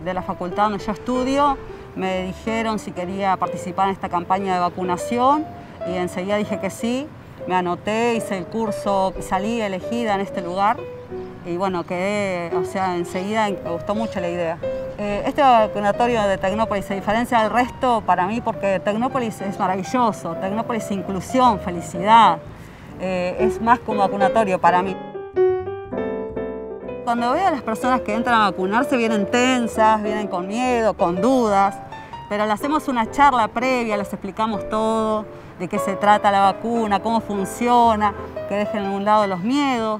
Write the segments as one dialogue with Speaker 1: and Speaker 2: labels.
Speaker 1: de la facultad donde yo estudio me dijeron si quería participar en esta campaña de vacunación y enseguida dije que sí. Me anoté, hice el curso, salí elegida en este lugar y bueno, quedé, o sea, enseguida me gustó mucho la idea. Este vacunatorio de Tecnópolis se diferencia del resto para mí porque Tecnópolis es maravilloso, Tecnópolis es inclusión, felicidad, es más que un vacunatorio para mí. Cuando veo a las personas que entran a vacunarse vienen tensas, vienen con miedo, con dudas, pero le hacemos una charla previa, les explicamos todo, de qué se trata la vacuna, cómo funciona, que dejen a un lado los miedos.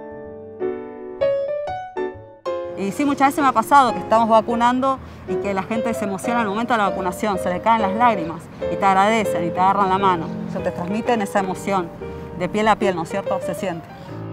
Speaker 1: Y sí, muchas veces me ha pasado que estamos vacunando y que la gente se emociona al momento de la vacunación, se le caen las lágrimas y te agradecen y te agarran la mano. O sea, te transmiten esa emoción, de piel a piel, ¿no es cierto? Se siente.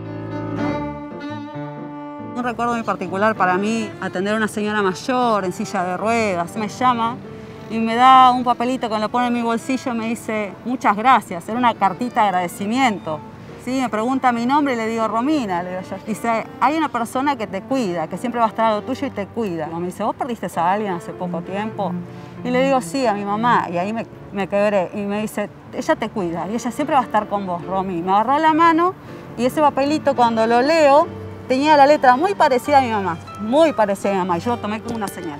Speaker 1: Un recuerdo muy particular para mí, atender a una señora mayor en silla de ruedas. Me llama y me da un papelito que lo pone en mi bolsillo y me dice muchas gracias. Era una cartita de agradecimiento. Sí, me pregunta mi nombre y le digo Romina. Le digo yo. Dice, hay una persona que te cuida, que siempre va a estar a lo tuyo y te cuida. Me dice, ¿vos perdiste a alguien hace poco tiempo? Y le digo, sí, a mi mamá. Y ahí me quebré. Y me dice, ella te cuida y ella siempre va a estar con vos, Romy. Me agarró la mano y ese papelito cuando lo leo tenía la letra muy parecida a mi mamá. Muy parecida a mi mamá. Y yo lo tomé como una señal.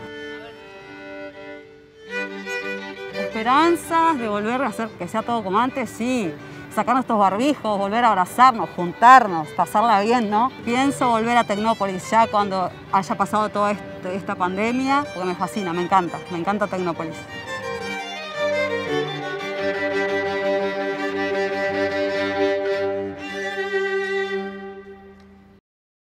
Speaker 1: Esperanzas de volver a hacer que sea todo como antes, sí. Sacar nuestros barbijos, volver a abrazarnos, juntarnos, pasarla bien, ¿no? Pienso volver a Tecnópolis ya cuando haya pasado toda esta pandemia, porque me fascina, me encanta Tecnópolis.